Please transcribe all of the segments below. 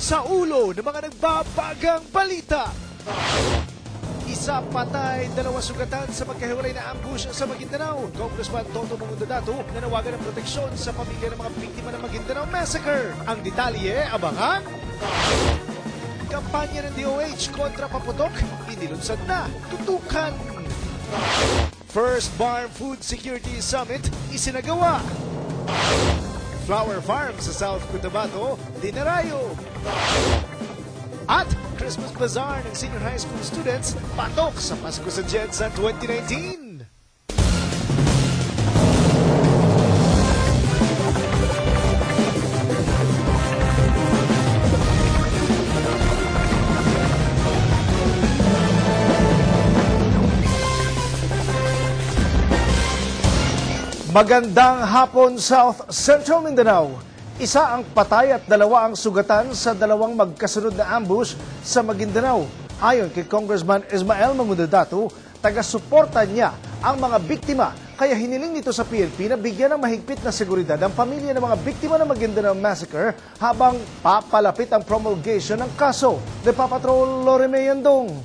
sa ulo ng mga nagbabagang balita. Isa patay, 2 sugatan sa magkahiwalay na ambush sa Maguindanao. Congressman Toto Mangudadato nanawagan ng proteksyon sa pamilya ng mga biktima ng Maguindanao Massacre. Ang detalye, abangan! Kampanya ng DOH kontra paputok, inilunsad na, tutukan! First Farm Food Security Summit, isinagawa! Flower Farm sa South Cotabato, dinarayo! At Christmas Bazaar ng senior high school students, patok sa Pasko sa Jedsa 2019! Magandang hapon, South Central Mindanao. Isa ang patay at 2 ang sugatan sa 2 magkasunod na ambush sa Maguindanao. Ayon kay Congressman Ismael Mangudadato, taga-suporta niya ang mga biktima. Kaya hiniling nito sa PNP na bigyan ng mahigpit na seguridad ang pamilya ng mga biktima ng Maguindanao Massacre habang papalapit ang promulgation ng kaso. Depapatrol Lorime Yandong.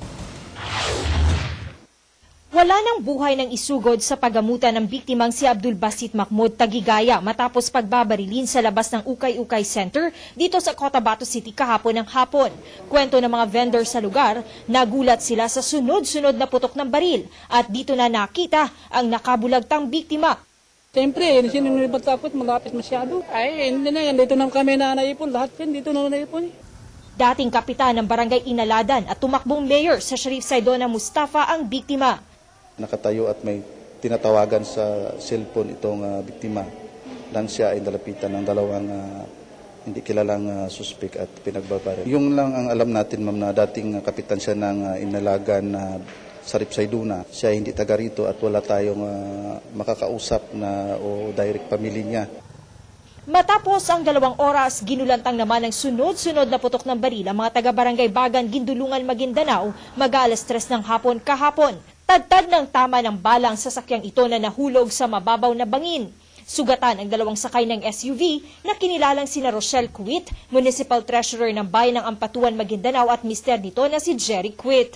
Wala nang buhay ng isugod sa pagamutan ng biktimang si Abdul Basit Mahmoud Tagigaya matapos pagbabarilin sa labas ng Ukay-Ukay Center dito sa Cotabato City kahapon ng hapon. Kwento ng mga vendor sa lugar, nagulat sila sa sunod-sunod na putok ng baril at dito na nakita ang nakabulagtang biktima. Siyempre, sino nang takot, malapit masyado. Ay, hindi na yan, dito na kami na naipon, lahat yan, dito na naipon. Dating kapitan ng Barangay Inaladan at tumakbong mayor sa Sharif Saidona Mustafa ang biktima. Nakatayo at may tinatawagan sa cellphone itong biktima nang siya ay nalapitan ng 2 hindi kilalang suspek at pinagbabaril. Yung lang ang alam natin, ma'am, na dating kapitan siya ng Inalagan sa Ripsayduna. Siya hindi taga rito at wala tayong makakausap na o direct pamilya niya. Matapos ang 2 oras, ginulantang naman ng sunod-sunod na putok ng baril ang mga taga-barangay Bagan, Gindulungan, Maguindanao mag-alas 3 ng hapon kahapon. Tadtad ng tama ng balang sasakyang ito na nahulog sa mababaw na bangin. Sugatan ang 2 sakay ng SUV na kinilalang sina Rochelle Cuit, Municipal Treasurer ng Bayan ng Ampatuan, Maguindanao at mister nito na si Jerry Cuit.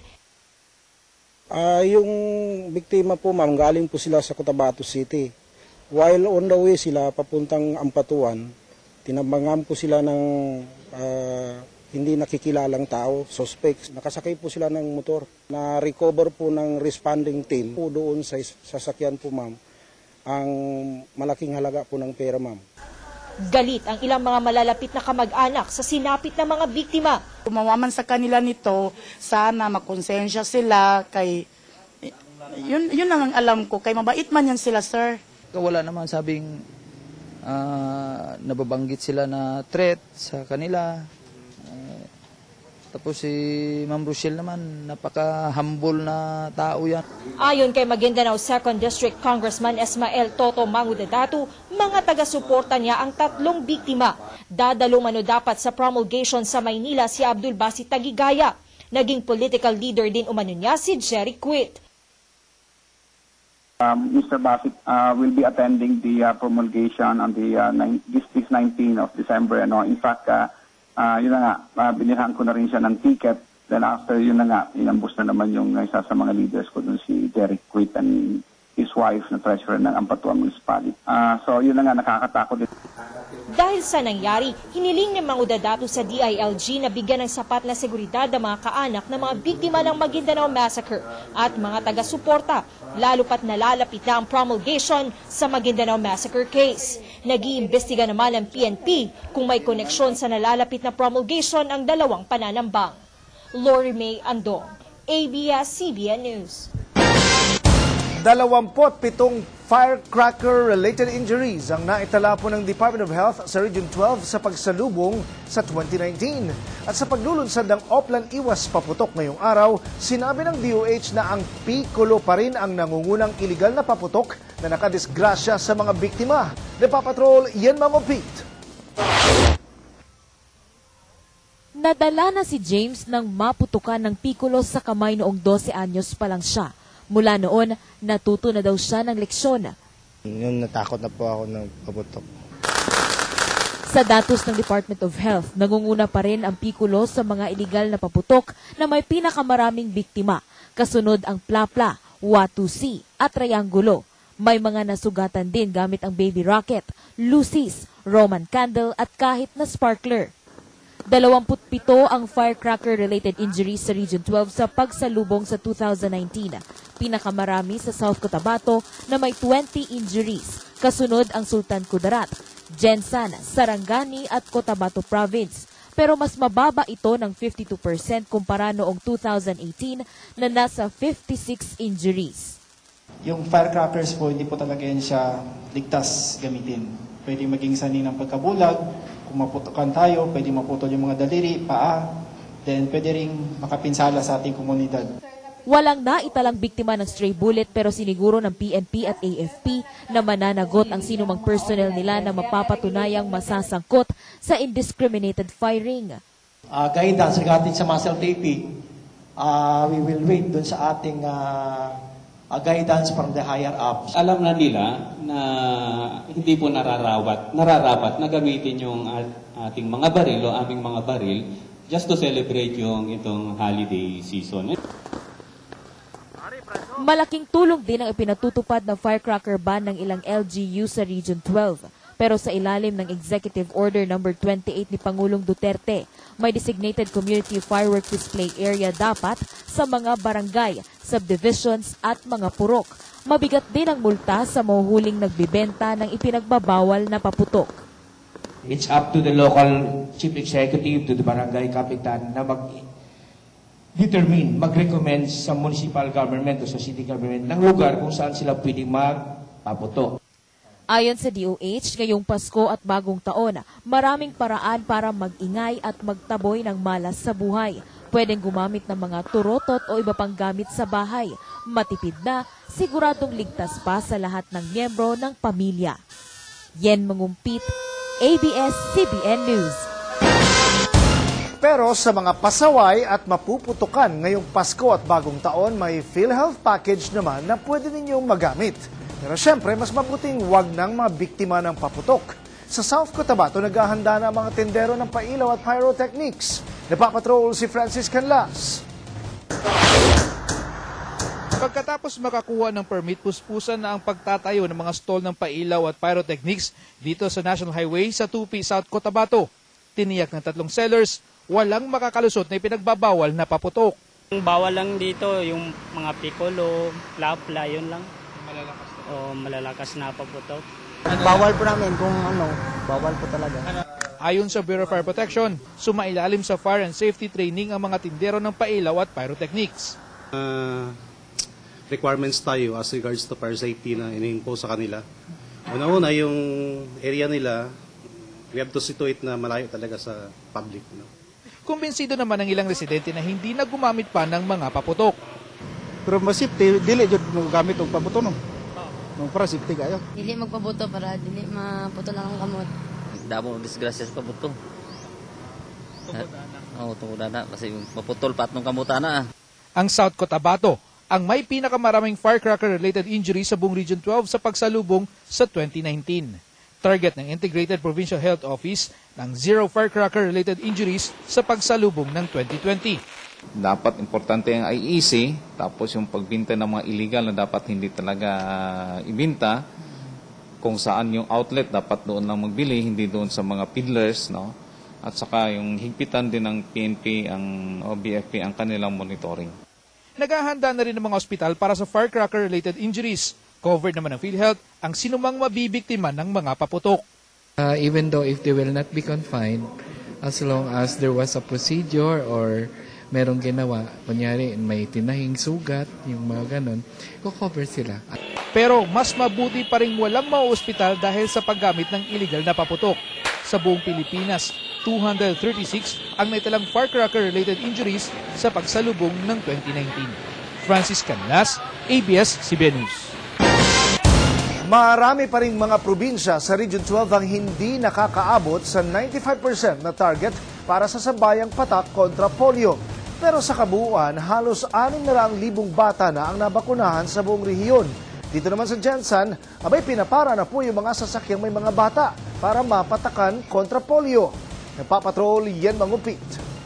Yung biktima po, ma'am, galing po sila sa Cotabato City. While on the way sila papuntang Ampatuan, tinambangan po sila ng hindi nakikilalang tao, suspects. Nakasakay po sila ng motor. Na-recover po ng responding team po doon sa sasakyan po, ma'am, ang malaking halaga po ng pera, ma'am. Galit ang ilang mga malalapit na kamag-anak sa sinapit na mga biktima. Kumawaman sa kanila nito, sana makonsensya sila kay yun lang ang alam ko, kay mabait man yan sila, sir. Wala naman sabing nababanggit sila na threat sa kanila. Tapos si Ma'am Rochelle naman, napaka-humble na tao yan. Ayon kay Maguindanao 2nd District Congressman Ismael Toto Mangudadato, mga taga-suporta niya ang 3 biktima. Dadalo mano dapat sa promulgation sa Maynila si Abdul Basit Tagigaya. Naging political leader din umano niya si Jerry Cuit. Mr. Basit will be attending the promulgation on the this 19 of December. In fact, yun na nga, binilhan ko na rin siya ng ticket. Then after yun na nga, inambus na naman yung isa sa mga leaders ko dun, si Derek Cuit and his wife na treasurer ng Ampatuan Municipality. So yun na nga, nakakatakot din. Dahil sa nangyari, hiniling ni Mangudadato sa DILG na bigyan ng sapat na seguridad ang mga kaanak ng mga biktima ng Maguindanao Massacre at mga taga-suporta, lalo pat nalalapit na ang promulgation sa Maguindanao Massacre case. Nag-iimbestiga naman ang PNP kung may koneksyon sa nalalapit na promulgation ang 2 pananambang. Lori May Andong, ABS-CBN News. 27 firecracker-related injuries ang naitala po ng Department of Health sa Region 12 sa pagsalubong sa 2019. At sa paglulunsad ng Oplan Iwas Paputok ngayong araw, sinabi ng DOH na ang Piccolo pa rin ang nangungunang iligal na paputok na nakadisgrasya sa mga biktima. Depapatrol, Yan Mamopit. Nadala na si James nang maputukan ng Piccolo sa kamay noong 12 anyos pa lang siya. Mula noon, natuto na daw siya ng leksyon. Yung natakot na po ako ng paputok. Sa datos ng Department of Health, nangunguna pa rin ang Piculo sa mga iligal na paputok na may pinakamaraming biktima. Kasunod ang Plapla, Watusi at Triangulo. May mga nasugatan din gamit ang baby rocket, lucis, Roman candle at kahit na sparkler. 27 ang firecracker-related injuries sa Region 12 sa pagsalubong sa 2019. Pinakamarami sa South Cotabato na may 20 injuries. Kasunod ang Sultan Kudarat, Jensan, Sarangani at Cotabato Province. Pero mas mababa ito ng 52% kumpara noong 2018 na nasa 56 injuries. Yung firecrackers po, hindi po talaga yan siya ligtas gamitin. Pwede maging sanhi ng pagkabulag. Kung maputukan tayo, pwede maputol yung mga daliri, paa. Then pwede ring makapinsala sa ating komunidad. Walang naitalang biktima ng stray bullet pero siniguro ng PNP at AFP na mananagot ang sinumang personnel nila na mapapatunayang masasangkot sa indiscriminated firing. Guidance regarding sa muscle taping, we will wait dun sa ating guidance from the higher ups. Alam na nila na hindi po nararapat na gamitin yung ating mga baril o aming mga baril just to celebrate yung itong holiday season. Malaking tulong din ang ipinatutupad na firecracker ban ng ilang LGU sa Region 12. Pero sa ilalim ng Executive Order No. 28 ni Pangulong Duterte, may designated community firework display area dapat sa mga barangay, subdivisions at mga purok. Mabigat din ang multa sa mahuhuling nagbibenta ng ipinagbabawal na paputok. It's up to the local chief executive, to the barangay kapitan na mag-recommend sa municipal government o sa city government ng lugar kung saan sila pwedeng magpaputok. Ayon sa DOH, ngayong Pasko at Bagong Taon, maraming paraan para mag-ingay at magtaboy ng malas sa buhay. Pwedeng gumamit ng mga turotot o iba pang gamit sa bahay. Matipid na, siguradong ligtas pa sa lahat ng miyembro ng pamilya. Yen Mangumpit, ABS-CBN News. Pero sa mga pasaway at mapuputukan ngayong Pasko at Bagong Taon, may PhilHealth package naman na pwede ninyong magamit. Pero syempre, mas mabuting wag ng mga biktima ng paputok. Sa South Cotabato, naghahanda na ang mga tindero ng pailaw at pyrotechnics. Napapatrol si Francis Canlas. Pagkatapos makakuha ng permit, puspusan na ang pagtatayo ng mga stall ng pailaw at pyrotechnics dito sa National Highway sa Tupi, South Cotabato. Tiniyak ng 3 sellers, walang makakalusot na ipinagbabawal na paputok. Bawal lang dito yung mga piccolo, plapla, yun lang. Malalakas na paputok. Bawal po namin kung bawal po talaga. Ayon sa Bureau of Fire Protection, sumailalim sa fire and safety training ang mga tindero ng pailaw at pyrotechnics. Requirements tayo as regards to fire safety na ini-impose sa kanila. Una-una, yung area nila, we have to situate na malayo talaga sa public. Kumbinsido naman ang ilang residente na hindi na gumamit pa ng mga paputok. Pero masipti, dili jud mo gamit og pabuto no. No para safety kayo. Dili magpabuto para dili maputo lang ang kamot. Damo disgrasya sa pabuto. Tungod na kasi maputol pat nung kamuta na. Ang South Cotabato ang may pinakamaraming firecracker-related injuries sa buong Region 12 sa pagsalubong sa 2019. Target ng Integrated Provincial Health Office ng 0 firecracker-related injuries sa pagsalubong ng 2020. Dapat importante ang IEC, tapos yung pagbinta ng mga illegal na dapat hindi talaga ibinta. Kung saan yung outlet, dapat doon lang magbili, hindi doon sa mga peddlers. No? At saka yung higpitan din ng PNP o BFP ang kanilang monitoring. Naghahanda na rin ng mga ospital para sa firecracker-related injuries. Covered naman ng PhilHealth ang sinumang mabibiktima ng mga paputok. Even though if they will not be confined, as long as there was a procedure or merong ginawa, kunyari may tinahing sugat, yung mga ganon, ko-cover sila. Pero mas mabuti pa rin walang mauospital dahil sa paggamit ng illegal na paputok. Sa buong Pilipinas, 236 ang naitalang firecracker-related injuries sa pagsalubong ng 2019. Francis Canlas, ABS-CBN News. Marami pa ring mga probinsya sa Region 12 ang hindi nakakaabot sa 95% na target para sa sambayang patak kontra polio. Pero sa kabuuan, halos 600,000 bata na ang nabakunahan sa buong rehiyon. Dito naman sa Jensan, abay pinapara na po yung mga sasakyang may mga bata. para mapatakan kontra polio. Nagpapatrol yan mangupit.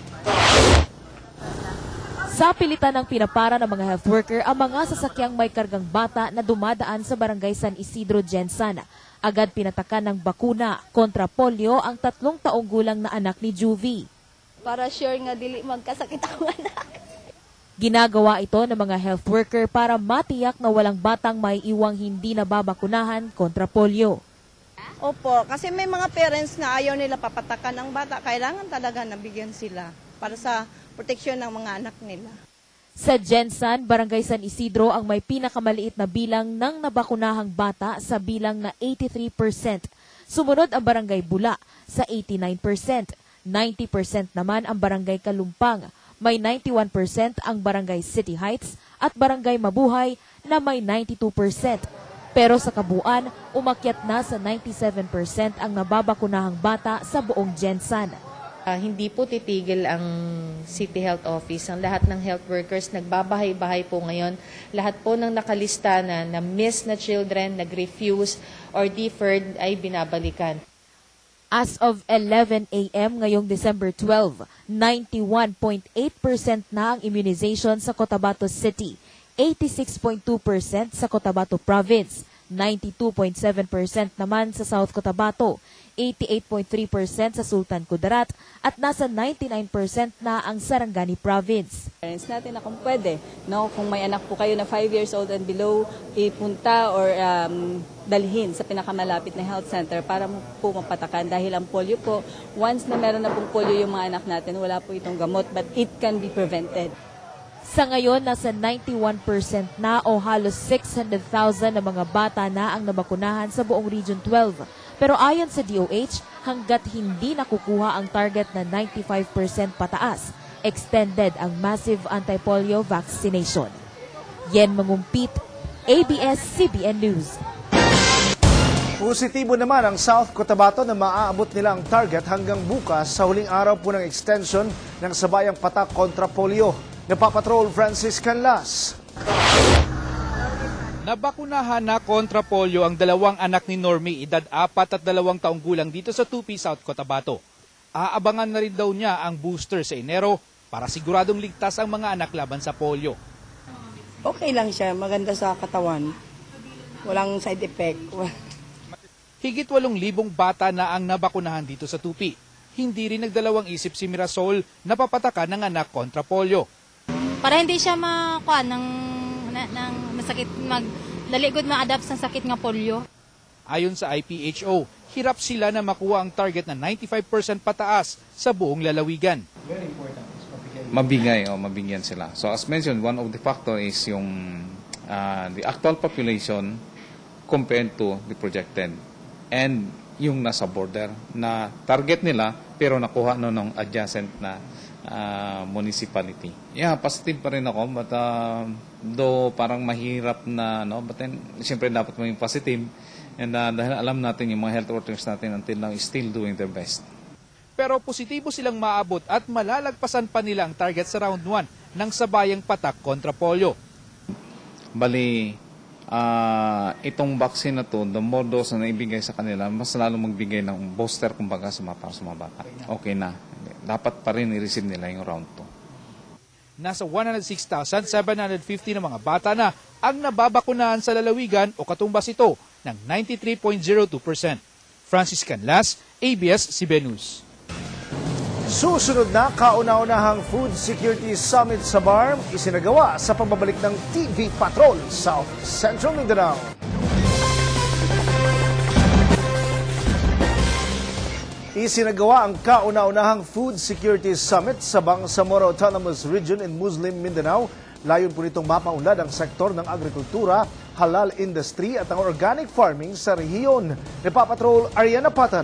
Sa pilitan ng pinapara ng mga health worker ang mga sasakyang may kargang bata na dumadaan sa barangay San Isidro, Jensan. Agad pinatakan ng bakuna kontra polio ang 3 taong gulang na anak ni Juvie. Para sure nga dili magkasakit ang anak. Ginagawa ito ng mga health worker para matiyak na walang batang may iwang hindi nababakunahan kontra polio. Opo, kasi may mga parents na ayaw nila papatakan ng bata. Kailangan talaga nabigyan sila para sa proteksyon ng mga anak nila. Sa Jensan, Barangay San Isidro ang may pinakamaliit na bilang ng nabakunahang bata sa bilang na 83%. Sumunod ang Barangay Bula sa 89%. 90% naman ang Barangay Kalumpang. May 91% ang Barangay City Heights at Barangay Mabuhay na may 92%. Pero sa kabuuan, umakyat na sa 97% ang nababakunahang bata sa buong Jensan. Hindi po titigil ang City Health Office. Ang lahat ng health workers nagbabahay-bahay po ngayon. Lahat po ng nakalista na miss na children, nag-refuse or deferred ay binabalikan. As of 11 a.m. ngayong December 12, 91.8% na ang immunization sa Cotabato City, 86.2% sa Cotabato Province, 92.7% naman sa South Cotabato, 88.3% sa Sultan Kudarat at nasa 99% na ang Sarangani Province. Parents natin na kung pwede, no? Kung may anak po kayo na 5 years old and below, ipunta or dalhin sa pinakamalapit na health center para po mapatakan dahil ang polio po, once na meron na pong polio yung mga anak natin, wala po itong gamot but it can be prevented. Sa ngayon, nasa 91% na o halos 600,000 na mga bata na ang nabakunahan sa buong Region 12. Pero ayon sa DOH, hanggat hindi nakukuha ang target na 95% pataas, extended ang massive anti-polio vaccination. Yen Mangumpit, ABS-CBN News. Positibo naman ang South Cotabato na maaabot nila ang target hanggang bukas sa huling araw po ng extension ng sabayang patak kontra polio. Napapatrol Francis Canlas. Nabakunahan na kontra polio ang 2 anak ni Normie, edad 4 at 2 taong gulang dito sa Tupi, South Cotabato. Aabangan na rin daw niya ang booster sa Enero para siguradong ligtas ang mga anak laban sa polio. Okay lang siya, maganda sa katawan. Walang side effect. Higit 8,000 bata na ang nabakunahan dito sa Tupi. Hindi rin nagdalawang isip si Mirasol na papatakan ng anak kontra polio. Para hindi siya makuha ng masakit, daligod ma-adapt sa sakit nga polio. Ayon sa IPHO, hirap sila na makuha ang target na 95% pataas sa buong lalawigan. Mabigyan sila. So as mentioned, one of the factor is yung the actual population compared to the projected. And yung nasa border na target nila pero nakuha ng adjacent na municipality. Yeah, positive pa rin ako but though parang mahirap na but then siyempre dapat maging positive and dahil alam natin yung mga health workers natin until now is still doing their best. Pero positibo silang maabot at malalagpasan pa nila ang target sa round 1 ng sabayang patak kontra polio. Bali, itong vaccine na to, the more dose na naibigay sa kanila, mas lalo magbigay ng booster kumbaga para sa mga bata. Okay na. Dapat pa rin i-receive nila yung round 2. Nasa 106,750 na mga bata na ang nababakunahan sa lalawigan o katumbas ito ng 93.02%. Francis Canlas, ABS-CBN News. Susunod na kauna-unahang Food Security Summit sa BARM isinagawa sa pagbabalik ng TV Patrol South Central Mindanao. Isinagawa ang kauna-unahang Food Security Summit sa Bangsamoro Autonomous Region in Muslim Mindanao. Layon po nitong mapaunlad ang sektor ng agrikultura, halal industry at ang organic farming sa rehiyon. Napapatrol Ariana Patan.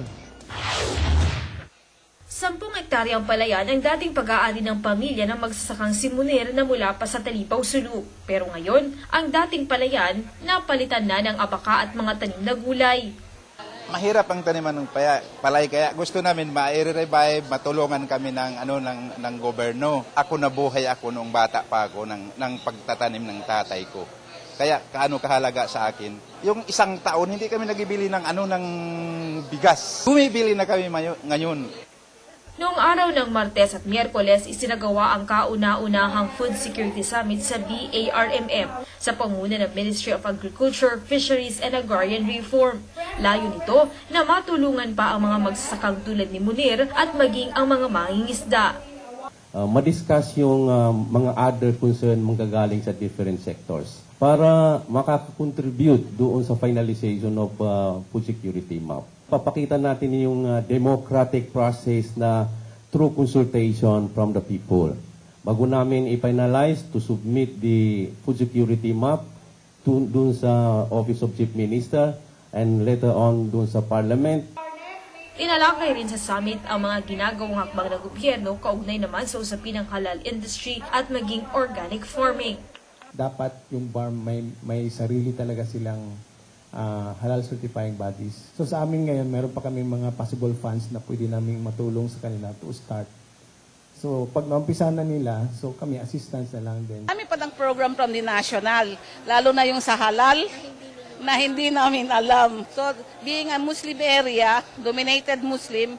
10 hektarya ang palayan ang dating pag-aari ng pamilya ng magsasakang Simunir na mula pa sa Talipaw, Sulu. Pero ngayon, ang dating palayan napalitan na ng abaka at mga tanim na gulay. Mahirap ang taniman ng palay kaya gusto namin ma-revive, matulungan kami ng gobyerno. Ako nabuhay ako noong bata pa ako ng pagtatanim ng tatay ko. Kaya kaano kahalaga sa akin. Yung isang taon, hindi kami nagibili ng ng bigas. Bumibili na kami ngayon. Noong araw ng Martes at Miyerkules, isinagawa ang kauna-unahang Food Security Summit sa BARMM sa panguna ng Ministry of Agriculture, Fisheries and Agrarian Reform. Layo nito na matulungan pa ang mga magsasakang tulad ni Munir at maging ang mga mangingisda. Madiscuss yung mga other concern manggagaling sa different sectors para makakontribute doon sa finalization of food security map. Papakita natin yung democratic process na through consultation from the people. Bago namin i-finalize to submit the food security map doon sa Office of Chief Minister and later on doon sa Parliament. Tinalakay rin sa summit ang mga ginagawang hakbang ng gobyerno kaugnay naman sa usapin ng halal industry at maging organic farming. Dapat yung farm may sarili talaga silang halal certifying bodies. So sa amin ngayon, meron pa kami mga possible funds na pwede namin matulong sa kanila to start. So pag naumpisa na nila, so kami assistance na lang din. Kami pa ng program from the national, lalo na yung sa halal, na hindi namin alam. So being a Muslim area, dominated Muslim,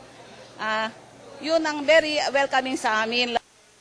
yun ang very welcoming sa amin.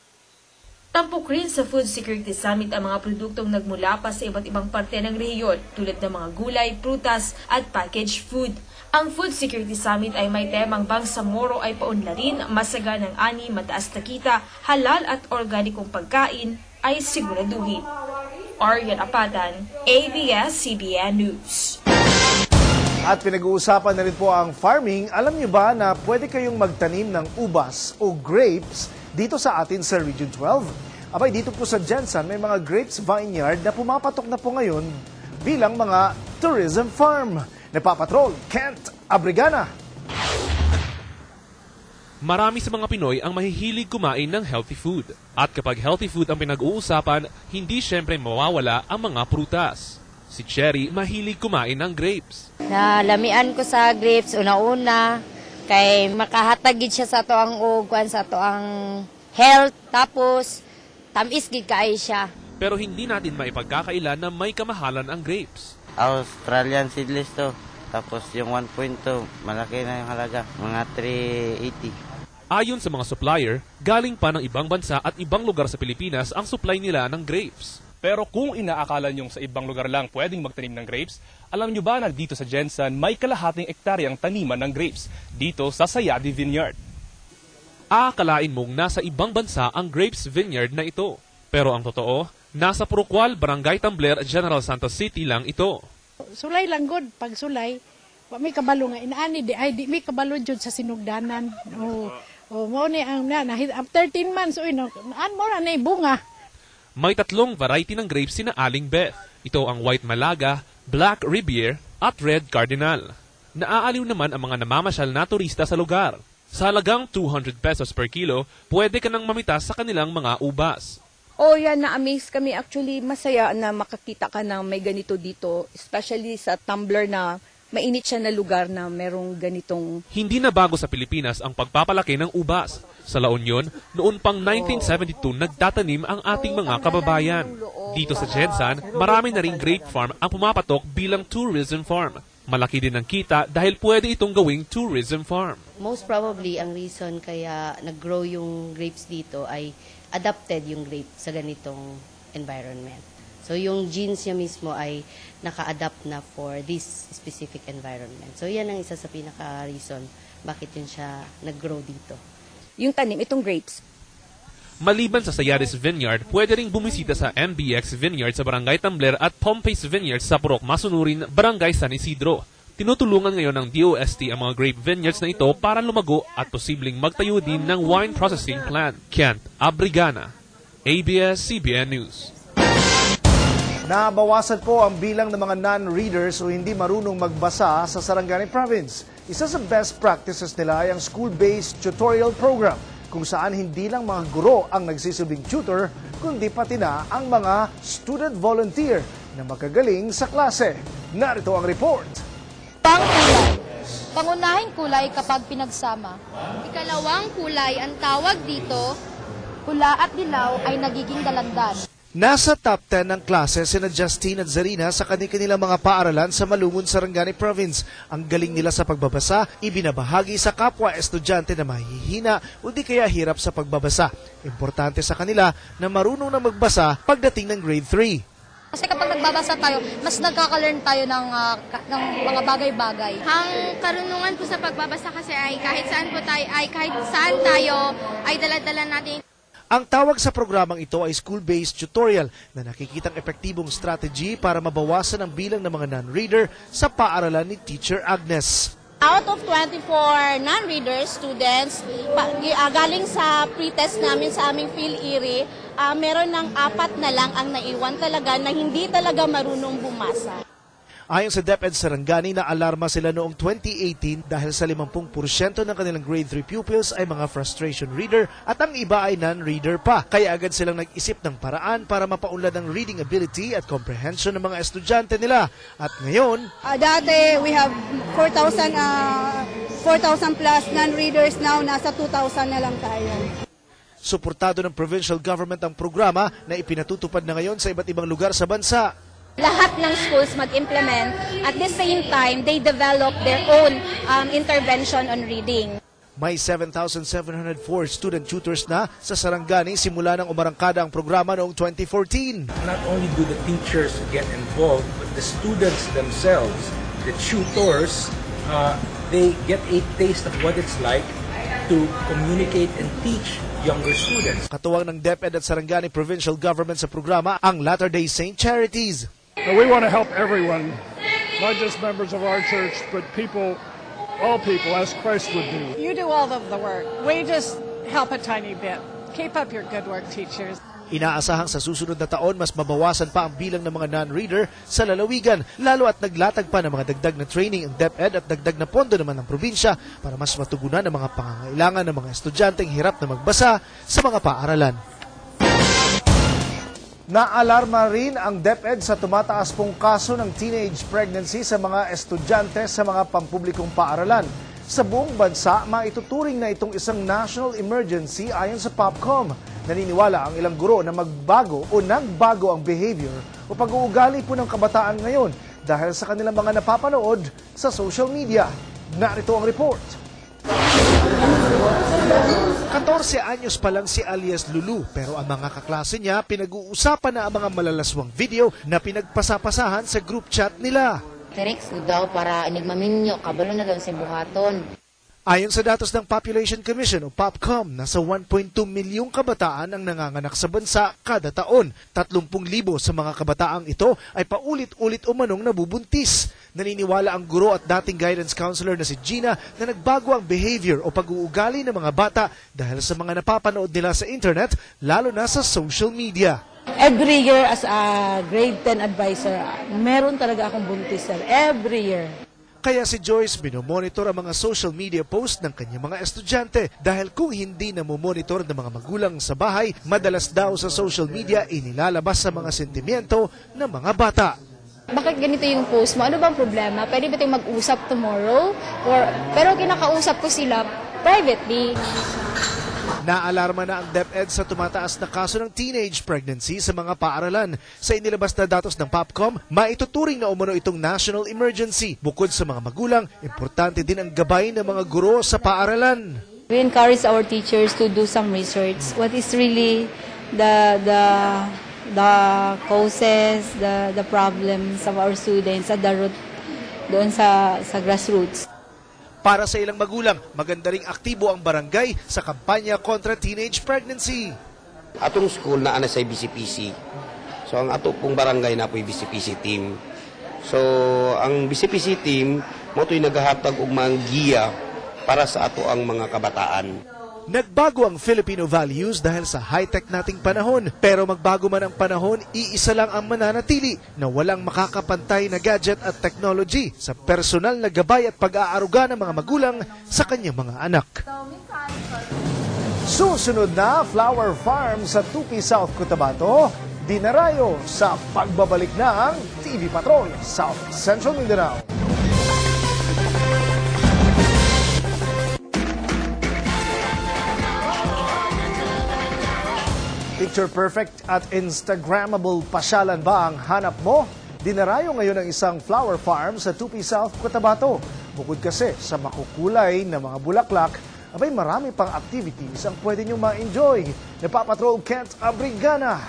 Tampok rin sa Food Security Summit ang mga produktong nagmula pa sa iba't ibang parte ng rehiyon tulad ng mga gulay, prutas at packaged food. Ang Food Security Summit ay may temang Bangsamoro ay paunlarin, masaganang ani, mataas na kita, halal at organikong pagkain ay siguraduhin. Arian Apatan, ABS-CBN News. At pinag-uusapan na rin po ang farming. Alam niyo ba na pwede kayong magtanim ng ubas o grapes dito sa atin sa Region 12? Abay, dito po sa Jensen, may mga grapes vineyard na pumapatok na po ngayon bilang mga tourism farm. Napapatrol, Kent Abrigana. Marami sa mga Pinoy ang mahihilig kumain ng healthy food. At kapag healthy food ang pinag-uusapan, hindi syempre mawawala ang mga prutas. Si Cherry mahilig kumain ng grapes. Nalamian ko sa grapes una-una kay makahatagid siya sa toang ugwan sa toang health, tapos tamis gid kaay siya. Pero hindi natin maipagkakaila na may kamahalan ang grapes. Australian seedless to. Tapos yung 1.2, malaki na yung halaga, mga 380. Ayon sa mga supplier, galing pa ng ibang bansa at ibang lugar sa Pilipinas ang supply nila ng grapes. Pero kung inaakala nyong sa ibang lugar lang pwedeng magtanim ng grapes, alam nyo ba na dito sa Jensen may kalahating ektaryang taniman ng grapes dito sa Sayadi Vineyard. Aakalain mong nasa ibang bansa ang grapes vineyard na ito. Pero ang totoo, nasa Purukwal, Barangay Tambler, General Santos City lang ito. Sulay lang god, pag sulay, may kabalo nga inaani di may kabalo jud sa sinugdanan. Mo ni ang after 13 months mo na ni bunga. May tatlong variety ng grapes sina Aling Beth. Ito ang White Malaga, Black Riviere at Red Cardinal. Naaaliw naman ang mga namamasyal na turista sa lugar. Sa halagang 200 pesos per kilo, pwede ka nang mamitas sa kanilang mga ubas. Yan, na-amaze kami. Actually, masaya na makakita ka na may ganito dito, especially sa Tumbler na mainit siya na lugar na merong ganitong... Hindi na bago sa Pilipinas ang pagpapalaki ng ubas. Sa La Union, noon pang 1972 nagtatanim ang ating mga kababayan. Dito sa Jensen, marami na ring grape farm ang pumapatok bilang tourism farm. Malaki din ang kita dahil pwede itong gawing tourism farm. Most probably, ang reason kaya nag-grow yung grapes dito ay adapted yung grape sa ganitong environment. So yung genes niya mismo ay naka-adapt na for this specific environment. So yan ang isa sa pinaka-reason bakit yun siya nag-grow dito. Yung tanim, itong grapes. Maliban sa Sayaris Vineyard, pwede ring bumisita sa MBX Vineyard sa Barangay Tambler at Pompey's Vineyard sa Purok Masunurin, Barangay San Isidro. Tinutulungan ngayon ng DOST ang mga grape vineyards na ito para lumago at posibleng magtayo din ng wine processing plant. Kent Abrigana, ABS-CBN News. Nabawasan po ang bilang ng mga non-readers o hindi marunong magbasa sa Sarangani Province. Isa sa best practices nila ay ang school-based tutorial program kung saan hindi lang mga guro ang nagsisilbing tutor, kundi pati na ang mga student volunteer na makagaling sa klase. Narito ang report. Pangkulay. Pangunahing kulay kapag pinagsama. Ikalawang kulay ang tawag dito, pula at dilaw ay nagiging dalandan. Nasa top 10 ng klase sina Justine at Zarina sa kanilang mga paaralan sa Malungon, Sarangani Province. Ang galing nila sa pagbabasa, ibinabahagi sa kapwa estudyante na mahihina o di kaya hirap sa pagbabasa. Importante sa kanila na marunong na magbasa pagdating ng grade 3. Kasi kapag nagbabasa tayo, mas nagkaka-learn tayo ng mga bagay-bagay. Ang karunungan po sa pagbabasa kasi ay kahit saan tayo ay dala-dala natin. Ang tawag sa programang ito ay school-based tutorial na nakikitang epektibong strategy para mabawasan ang bilang ng mga non-reader sa paaralan ni Teacher Agnes. Out of 24 non-readers students, galing sa pre-test namin sa aming PhilErie, meron ng 4 na lang ang naiwan talaga na hindi talaga marunong bumasa. Ayon sa DepEd Sarangani, naalarma sila noong 2018 dahil sa 50% ng kanilang grade 3 pupils ay mga frustration reader at ang iba ay non-reader pa. Kaya agad silang nag-isip ng paraan para mapaunlad ang reading ability at comprehension ng mga estudyante nila. At ngayon, dati we have 4,000 plus non-readers, now nasa 2,000 na lang tayo. Suportado ng provincial government ang programa na ipinatutupad na ngayon sa iba't ibang lugar sa bansa. Lahat ng schools mag-implement. At the same time, they develop their own intervention on reading. May 7,704 student tutors na sa Sarangani simula nang umarangkada ang programa noong 2014. Not only do the teachers get involved, but the students themselves, the tutors, they get a taste of what it's like to communicate and teach younger students. Katuwang ng DepEd at Sarangani Provincial Government sa programa ang Latter-day Saint Charities. We want to help everyone, not just members of our church, but all people, as Christ would do. You do all of the work. We just help a tiny bit. Keep up your good work, teachers. Inaasahang sa susunod na taon, mas mabawasan pa ang bilang ng mga non-reader sa lalawigan, lalo at naglatag pa ng mga dagdag na training ang DepEd at dagdag na pondo naman ng probinsya para mas matugunan ang mga pangangailangan ng mga estudyanteng hirap na magbasa sa mga paaralan. Naalarma rin ang DepEd sa tumataas pong kaso ng teenage pregnancy sa mga estudyante sa mga pampublikong paaralan. Sa buong bansa, maituturing na itong isang national emergency ayon sa POPCOM. Naniniwala ang ilang guro na nagbago ang behavior o pag-uugali po ng kabataan ngayon dahil sa kanilang mga napapanood sa social media. Narito ang report. 14 anyos pa lang si alias Lulu, pero ang mga kaklase niya pinag-uusapan na ang mga malalaswang video na pinagpasapasahan sa group chat nila. Terex daw para inigmaminyo, kabalo na daw sa buhaton. Ayon sa datos ng Population Commission o POPCOM, nasa 1.2 milyong kabataan ang nanganganak sa bansa kada taon. 30,000 sa mga kabataang ito ay paulit-ulit umanong nabubuntis. Naniniwala ang guro at dating guidance counselor na si Gina na nagbago ang behavior o pag-uugali ng mga bata dahil sa mga napapanood nila sa internet, lalo na sa social media. Every year as a grade 10 advisor, meron talaga akong buntis, sir. Every year. Kaya si Joyce binomonitor ang mga social media post ng kanyang mga estudyante dahil kung hindi na monitor ng mga magulang sa bahay, madalas daw sa social media inilalabas sa mga sentimiento ng mga bata. Bakit ganito yung post mo? Ano bang problema? Pwede ba tayong mag-usap tomorrow? Pero kinakausap ko sila privately. Naalarma na ang DepEd sa tumataas na kaso ng teenage pregnancy sa mga paaralan. Sa inilabas na datos ng POPCOM, maituturing na umano itong national emergency. Bukod sa mga magulang, importante din ang gabay ng mga guro sa paaralan. We encourage our teachers to do some research. What is really the causes, the problems of our students at the root, doon sa grassroots. Para sa ilang magulang, maganda ring aktibo ang barangay sa kampanya kontra teenage pregnancy. Atong school na ana sa BCPC. So ang ato pong barangay na po BCPC team. So ang BCPC team mo to'y naghahatag og mga giya para sa ato ang mga kabataan. Nagbago ang Filipino values dahil sa high-tech nating panahon. Pero magbago man ang panahon, iisa lang ang mananatili na walang makakapantay na gadget at technology sa personal na gabay at pag-aaruga ng mga magulang sa kanyang mga anak. Susunod na Flower Farm sa Tupi, South Cotabato, dinarayo sa pagbabalik ng TV Patrol South Central Mindanao. Picture perfect at Instagrammable pasyalan ba ang hanap mo? Dinarayo ngayon ang isang flower farm sa Tupi South, Cotabato. Bukod kasi sa makukulay na mga bulaklak, abay marami pang activities ang pwede nyo ma-enjoy. Napapatrol Kent Abrigana.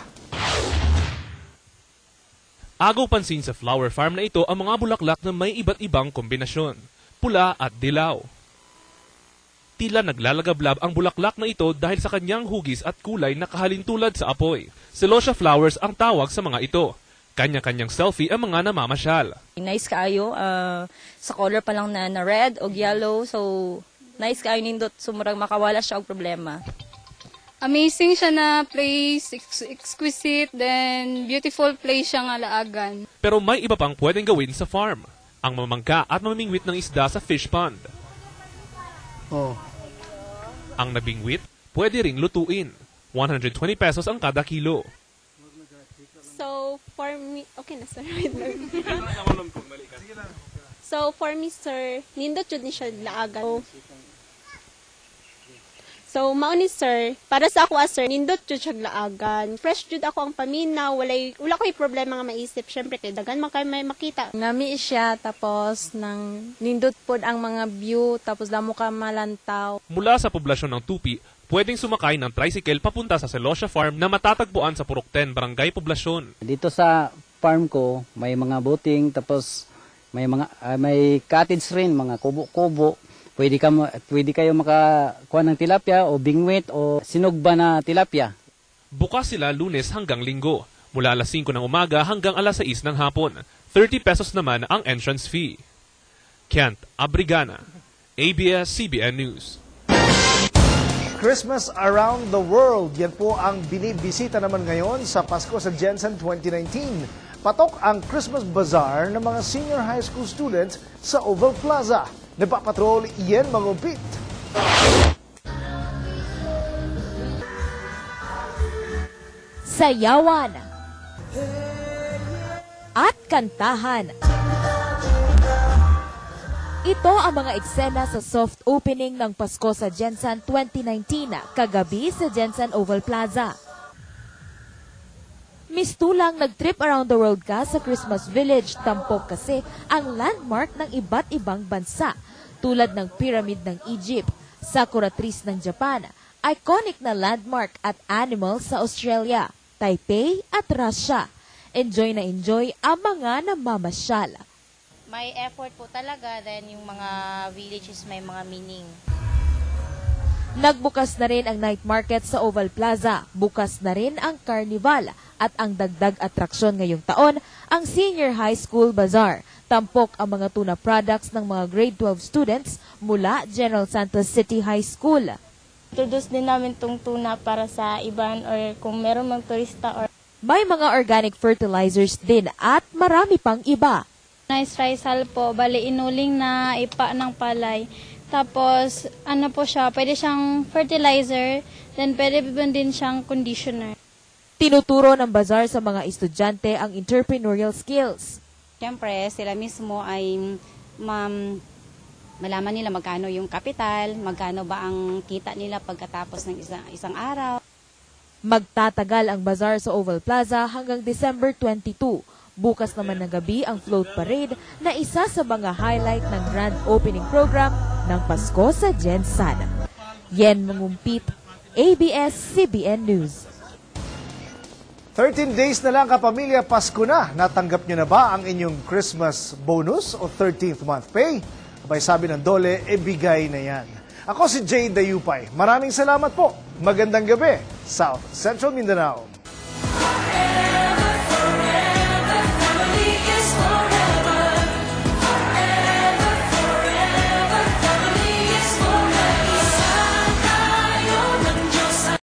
Agaw pansin sa flower farm na ito ang mga bulaklak na may iba't ibang kombinasyon, pula at dilaw. Tila naglalagablab ang bulaklak na ito dahil sa kanyang hugis at kulay na kahalintulad sa apoy. Celosia flowers ang tawag sa mga ito. Kanya-kanyang selfie ang mga namamasyal. Nice kaayo, sa color pa lang na red o yellow, so nice kaayo nindot, sumurag makawala siya og problema. Amazing siya na place, exquisite, then beautiful place siya nga laagan. Pero may iba pang pwedeng gawin sa farm. Ang mamangka at mamingwit ng isda sa fish pond. Ang nabingwit, pwede ring lutuin. 120 pesos ang kada kilo. So, for me, okay na sir. So, for me sir, nindot yun ni siya laagan. So, mauni sir, para sa ako sir, nindot yun siya laagan. Fresh jud ako ang paminaw, wala ko'y problema nga maisip. Siyempre, kay dagan man kayo may makita. Nami siya, tapos nang nindot pod ang mga view, tapos damo ka malantaw. Mula sa poblasyon ng Tupi, pwedeng sumakay ng tricycle papunta sa Celosia Farm na matatagpuan sa Purok 10, Barangay Poblasyon. Dito sa farm ko, may mga boating, tapos may cottage rin, mga kubo-kubo. Pwede kayo makakuha ng tilapia o bingwit o sinugba na tilapia. Bukas sila Lunes hanggang Linggo, mula alas 5 ng umaga hanggang alas 6 ng hapon. 30 pesos naman ang entrance fee. Kent Abrigana, ABS-CBN News. Christmas around the world. Yan po ang binibisita naman ngayon sa Pasko sa Jensen 2019. Patok ang Christmas Bazaar ng mga senior high school students sa Oval Plaza. Nagpapatrol Ian Magumpit. Sayawan at kantahan. Ito ang mga eksena sa soft opening ng Pasko sa Jensen 2019 kagabi sa Jensen Oval Plaza. Mistulang nag-trip around the world ka sa Christmas Village, tampok kasi ang landmark ng iba't ibang bansa tulad ng Pyramid ng Egypt, Sakura Trees ng Japan, iconic na landmark at animals sa Australia, Taipei at Russia. Enjoy na enjoy ang mga namamasyal. May effort po talaga, then yung mga villages may mga meaning. Nagbukas na rin ang night market sa Oval Plaza. Bukas na rin ang carnival at ang dagdag atraksyon ngayong taon, ang Senior High School Bazaar. Tampok ang mga tuna products ng mga grade 12 students mula General Santos City High School. Introduce din namin tong tuna para sa iban or kung meron mang turista or... May mga organic fertilizers din at marami pang iba. Nice rice po, bali inuling na ipa ng palay. Tapos, ano po siya, pwede siyang fertilizer, then pwede din siyang conditioner. Tinuturo ng bazaar sa mga estudyante ang entrepreneurial skills. Siyempre, sila mismo ay malaman nila magkano yung kapital, magkano ba ang kita nila pagkatapos ng isang araw. Magtatagal ang bazaar sa Oval Plaza hanggang December 22. Bukas naman ng gabi ang float parade na isa sa mga highlight ng grand opening program ng Pasko sa Jensen. Yen Mangumpit, ABS-CBN News. 13 days na lang kapamilya, Pasko na. Natanggap nyo na ba ang inyong Christmas bonus o 13th month pay? Abay sabi ng Dole, bigay na yan. Ako si Jay Dayupay. Maraming salamat po. Magandang gabi, South Central Mindanao.